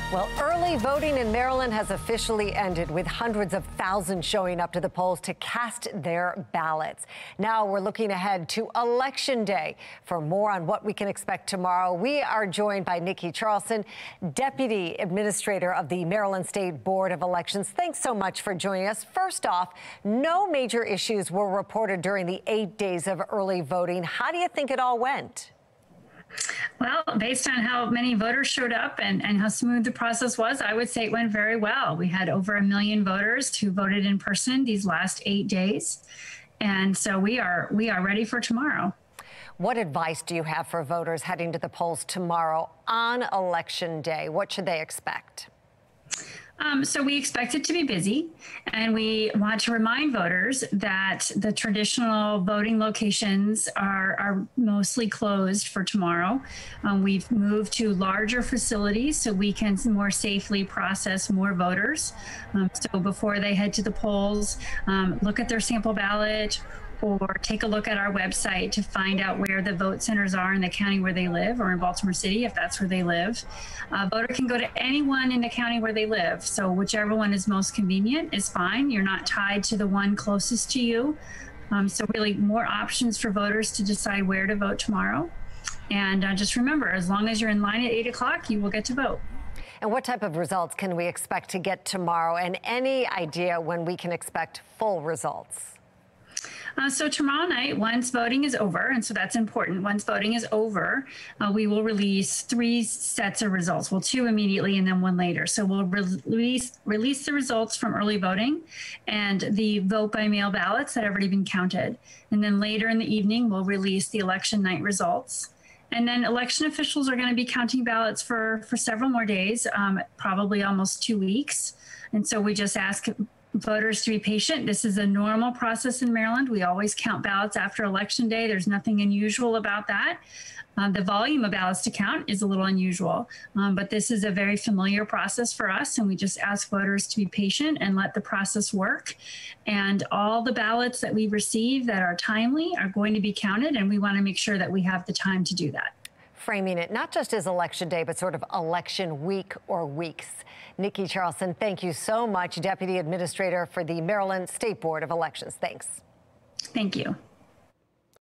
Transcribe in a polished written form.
Well, early voting in Maryland has officially ended, with hundreds of thousands showing up to the polls to cast their ballots. Now we're looking ahead to Election Day. For more on what we can expect tomorrow, we are joined by Nikki Charlson, Deputy Administrator of the Maryland State Board of Elections. Thanks so much for joining us. First off, no major issues were reported during the 8 days of early voting. How do you think it all went? Well, based on how many voters showed up and how smooth the process was, I would say it went very well. We had over 1 million voters who voted in person these last 8 days. And so we are ready for tomorrow. What advice do you have for voters heading to the polls tomorrow on Election Day? What should they expect? So we expect it to be busy, and we want to remind voters that the traditional voting locations are mostly closed for tomorrow. We've moved to larger facilities so we can more safely process more voters. So before they head to the polls, look at their sample ballot, or take a look at our website to find out where the vote centers are in the county where they live, or in Baltimore City if that's where they live. A voter can go to anyone in the county where they live, so whichever one is most convenient is fine. You're not tied to the one closest to you. So really more options for voters to decide where to vote tomorrow. And just remember, as long as you're in line at 8 o'clock, you will get to vote. And what type of results can we expect to get tomorrow? And any idea when we can expect full results? So tomorrow night, once voting is over, and so that's important, once voting is over, we will release 3 sets of results. Well, 2 immediately and then 1 later. So we'll release the results from early voting and the vote by mail ballots that have already been counted. And then later in the evening, we'll release the election night results. And then election officials are going to be counting ballots for several more days, probably almost 2 weeks. And so we just ask voters to be patient. This is a normal process in Maryland. We always count ballots after Election Day. There's nothing unusual about that. The volume of ballots to count is a little unusual, but this is a very familiar process for us, and we just ask voters to be patient and let the process work. And all the ballots that we receive that are timely are going to be counted, and we want to make sure that we have the time to do that. Framing it not just as Election Day, but sort of election week or weeks. Nikki Charlson, thank you so much, Deputy Administrator for the Maryland State Board of Elections. Thanks. Thank you.